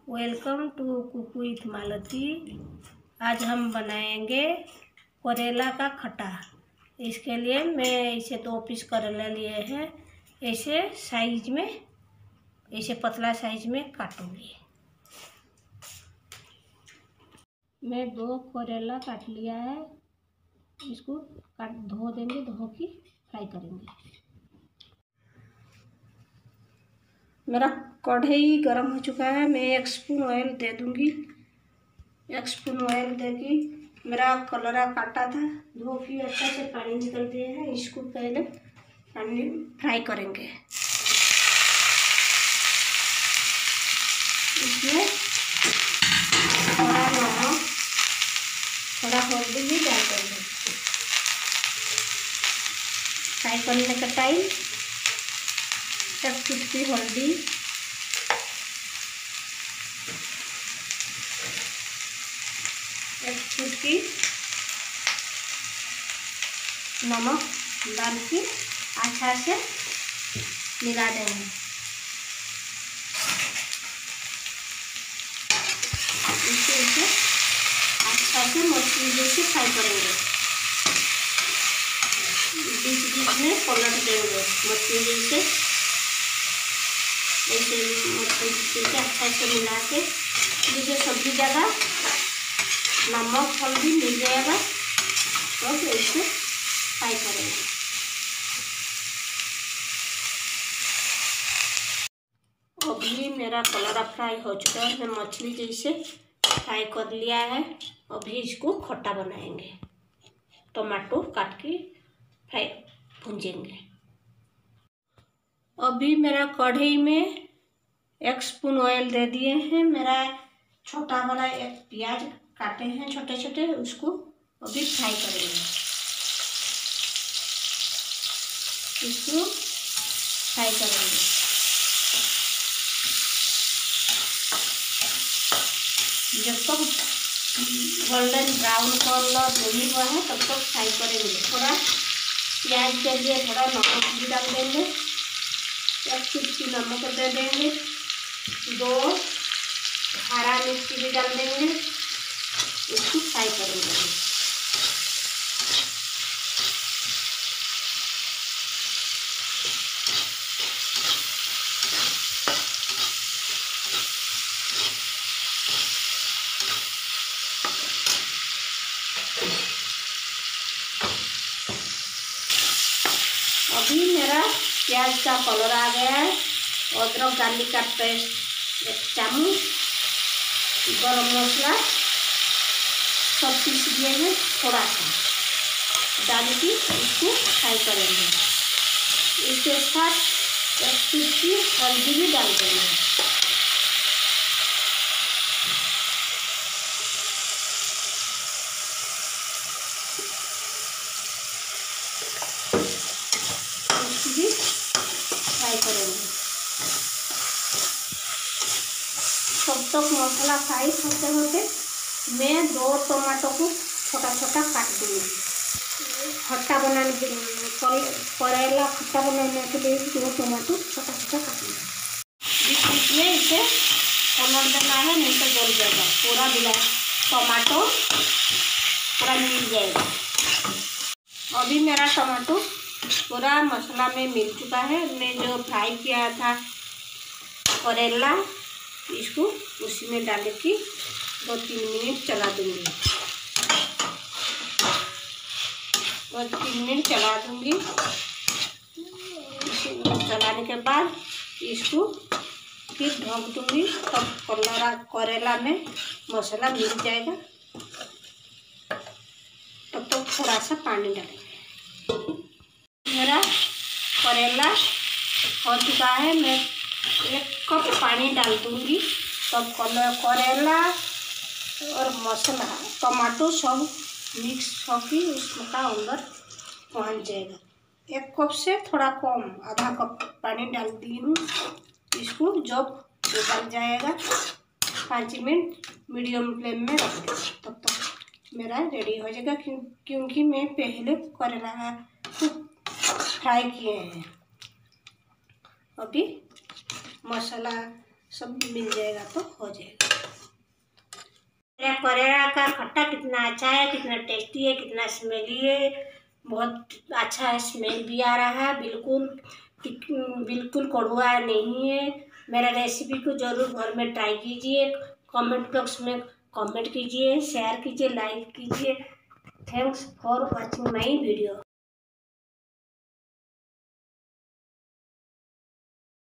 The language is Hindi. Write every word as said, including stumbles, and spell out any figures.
Welcome to cook with Malti. आज हम बनाएंगे करेला का खट्टा। इसके लिए मैं इसे दो पीस करेला लिए हैं। ऐसे साइज में, ऐसे पतला साइज में काटूंगी। मैं दो करेला काट लिया है। इसको काट धो देंगे, धो के फ्राई करेंगे। मेरा कढ़ाई गरम हो चुका है। मैं एक स्पून ऑयल दे दूंगी। एक स्पून ऑयल देगी। मेरा कलरा काटा था, धो के अच्छा से पानी निकल दिए हैं। इसको पहले पानी फ्राई करेंगे। इसमें थोड़ा नमक, थोड़ा हल्दी भी डाल देंगे। फ्राई करने का टाइम एक चुटकी हल्दी, एक चुटकी नमक डाल के अच्छा से मिला देंगे। इसे इसे अच्छा से मछली जैसे फ्राई करेंगे। बीच बीच में पलट देंगे मछली जैसे। ऐसे मछली जैसे अच्छा से मिला के जैसे सब्जी जगह नमक हल्दी मिल जाएगा तो ऐसे फ्राई करेंगे। अभी मेरा कलर फ्राई हो चुका है। मैं मछली जैसे फ्राई कर लिया है। अभी इसको खट्टा बनाएंगे। टमाटो काट के फ्राई भूंजेंगे। अभी मेरा कढ़ाई में एक स्पून ऑयल दे दिए हैं। मेरा छोटा वाला एक प्याज काटे हैं छोटे छोटे, उसको अभी फ्राई करेंगे। इसको फ्राई करेंगे। जब तक गोल्डन ब्राउन कलर नहीं हुआ है तब तक फ्राई करेंगे। थोड़ा प्याज के लिए थोड़ा नमक भी डाल देंगे। एक चुटकी नमक दे देंगे। दो हरा मिर्ची भी डाल देंगे। इसको फ्राई करेंगे। अभी मेरा प्याज का कलर आ गया है। अदरक गार्लिक का पेस्ट एक चम्मच, गरम मसाला सब पीस दिए हैं थोड़ा सा डाल के इसको फ्राई करेंगे। इसके साथ एक चुटकी हल्दी भी डाल देंगे। इसको भी फ्राई करेंगे। तब तक मसाला फ्राई होते होते मैं दो टमाटो को छोटा छोटा काट दूँगी। खट्टा बनाने के करेला खट्टा बनाने के लिए दो टमाटो छोटा छोटा काटूँगी। बीच बीच में इसे पलट देना है, नहीं तो जल जाएगा। पूरा मिला टमाटो पूरा मिल जाएगा। अभी मेरा टमाटो पूरा मसाला में मिल चुका है। मैं जो फ्राई किया था करेला, इसको उसी में डाल के दो तीन मिनट चला दूंगी। दो तीन मिनट चला दूंगी। चलाने के बाद इसको फिर ढक दूंगी। तब कलरा करेला में मसाला मिल जाएगा। तब तक थोड़ा सा पानी डालेंगे। मेरा करेला हो चुका है। मैं एक कप पानी डाल दूंगी। तब करेला और मसाला टमाटो सब मिक्स होकर उसका अंदर पहुंच जाएगा। एक कप से थोड़ा कम, आधा कप पानी डाल दी हूँ। इसको जब उबल जाएगा पाँच मिनट मीडियम फ्लेम में रख दें। तब तक मेरा रेडी हो जाएगा। क्यों क्योंकि मैं पहले करेला को फ्राई किए हैं। अभी मसाला सब मिल जाएगा तो हो जाएगा। मेरा करेला का खट्टा कितना अच्छा है, कितना टेस्टी है, कितना स्मेली है, बहुत अच्छा है, स्मेल भी आ रहा है, बिल्कुल बिल्कुल कड़वा नहीं है। मेरा रेसिपी को ज़रूर घर में ट्राई कीजिए, कमेंट बॉक्स में कमेंट कीजिए, शेयर कीजिए, लाइक कीजिए। Thanks for watching my video.